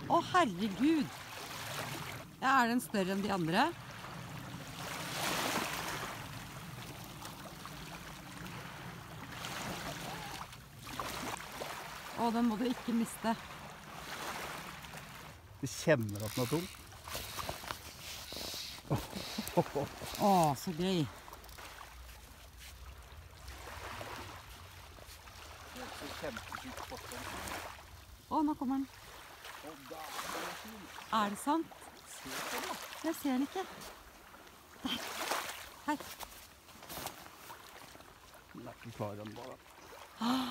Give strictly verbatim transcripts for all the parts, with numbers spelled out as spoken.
Å, herregud! Ja, er den større enn de andre? Å, den må du ikke miste. Du kjenner at den er tung. Å, så gøy. Å, nå kommer den. Er det sant? Jeg ser den ikke. Der. Her. Den er ikke klar ennå. Wow.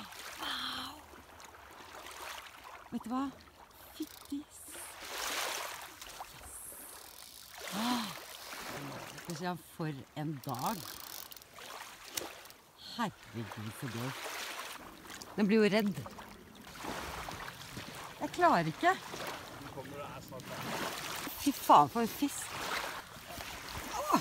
Vet du hva? Fyttis. Det ser jeg for en dag. Herregud, så gøy. Den blir jo redd. Jeg klarer ikke. Fy faen, for en fisk. Åh.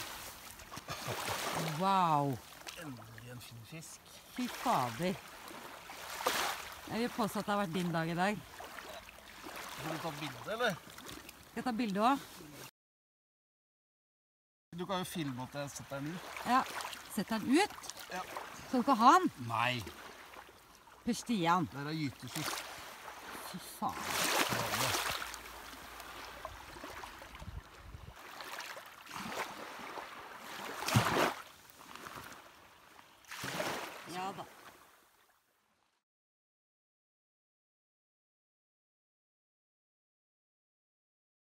Wow. Endelig en fin fisk. Fy fader. Jeg vil påstå at det har vært din dag i dag. Skal du ta bilde, eller? Skal jeg ta bilde også? Du kan jo filme at jeg setter den ut. Ja. Setter den ut? Ja. Skal du ikke ha den? Nei. Pust i den. Det er gytefisk. Fy faen.